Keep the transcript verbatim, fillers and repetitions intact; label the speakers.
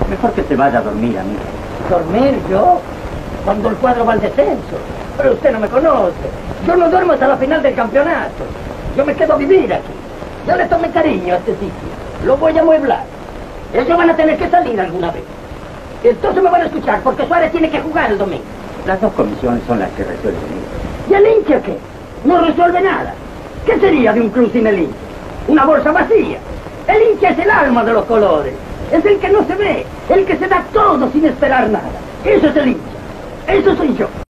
Speaker 1: Mejor que se vaya a dormir, amigo.
Speaker 2: ¿Dormir yo? Cuando el cuadro va al descenso. Pero usted no me conoce. Yo no duermo hasta la final del campeonato. Yo me quedo a vivir aquí. Yo le tomé cariño a este sitio. Lo voy a amueblar. Ellos van a tener que salir alguna vez. Entonces me van a escuchar, porque Suárez tiene que jugar el domingo.
Speaker 1: Las dos comisiones son las que resuelven.
Speaker 2: ¿Y el hincha qué? No resuelve nada. ¿Qué sería de un club sin el hincha? Una bolsa vacía. El hincha es el alma de los colores. Es el que no se ve, el que se da todo sin esperar nada. Eso es el hincha. Eso soy yo.